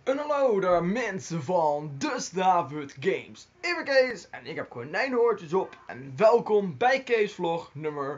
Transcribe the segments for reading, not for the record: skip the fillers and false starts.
En hallo daar mensen van Dus David Games. Ik ben Kees en ik heb konijnenoortjes op en welkom bij Kees vlog nummer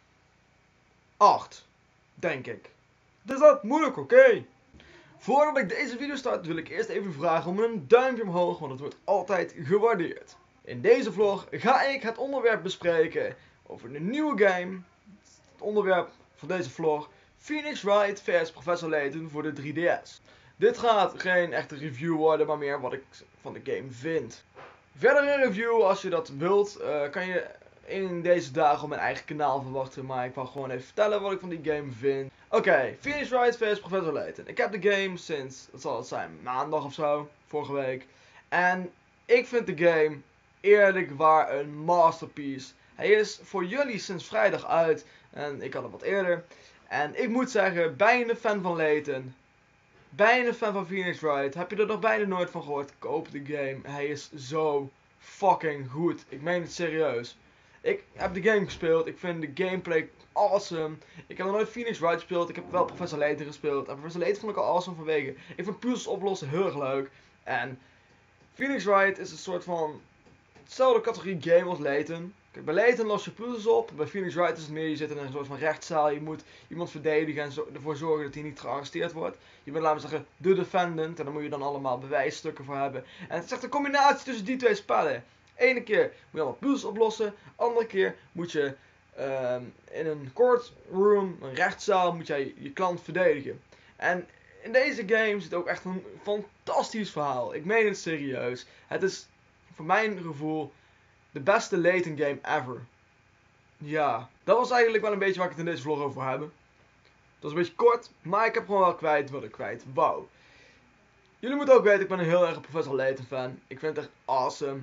8, denk ik. Dus dat moeilijk, oké? Voordat ik deze video start wil ik eerst even vragen om een duimpje omhoog, want het wordt altijd gewaardeerd. In deze vlog ga ik het onderwerp bespreken over de nieuwe game. Het onderwerp van deze vlog: Phoenix Wright vs Professor Layton voor de 3DS. Dit gaat geen echte review worden, maar meer wat ik van de game vind. Verder een review, als je dat wilt, kan je in deze dagen op mijn eigen kanaal verwachten. Maar ik wil gewoon even vertellen wat ik van die game vind. Oké, Phoenix Wright vs Professor Layton. Ik heb de game sinds, wat zal het zijn, maandag of zo, vorige week. En ik vind de game eerlijk waar een masterpiece. Hij is voor jullie sinds vrijdag uit en ik had het wat eerder. En ik moet zeggen, bijna een fan van Layton. Bijna fan van Phoenix Wright. Heb je er nog bijna nooit van gehoord? Koop de game. Hij is zo fucking goed. Ik meen het serieus. Ik heb de game gespeeld. Ik vind de gameplay awesome. Ik heb nog nooit Phoenix Wright gespeeld. Ik heb wel Professor Layton gespeeld. En Professor Layton vond ik al awesome vanwege. Ik vind puzzels oplossen heel erg leuk. En Phoenix Wright is een soort van hetzelfde categorie game als Layton. Kijk, bij Layton los je puzzels op. Bij Phoenix Wright is het meer, je zit in een soort van rechtszaal. Je moet iemand verdedigen en ervoor zorgen dat hij niet gearresteerd wordt. Je bent, laten we zeggen, de defendant. En daar moet je dan allemaal bewijsstukken voor hebben. En het is echt een combinatie tussen die twee spellen. Ene keer moet je allemaal puzzels oplossen. Andere keer moet je in een courtroom, een rechtszaal, moet jij je klant verdedigen. En in deze game zit ook echt een fantastisch verhaal. Ik meen het serieus. Het is voor mijn gevoel de beste Layton game ever. Ja, dat was eigenlijk wel een beetje waar ik het in deze vlog over wil hebben. Het was een beetje kort, maar ik heb gewoon wel kwijt wat ik kwijt wou. Jullie moeten ook weten, ik ben een heel erg Professor Layton fan. Ik vind het echt awesome.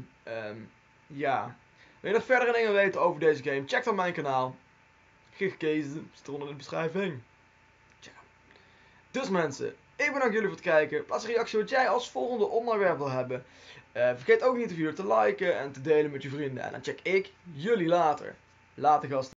Ja. Wil je nog verdere dingen weten over deze game? Check dan mijn kanaal. Gekezen, zit eronder in de beschrijving. Check hem. Dus mensen, ik bedank jullie voor het kijken. Plaats een reactie wat jij als volgende onderwerp wil hebben. Vergeet ook niet de video te liken en te delen met je vrienden. En dan check ik jullie later. Later gasten.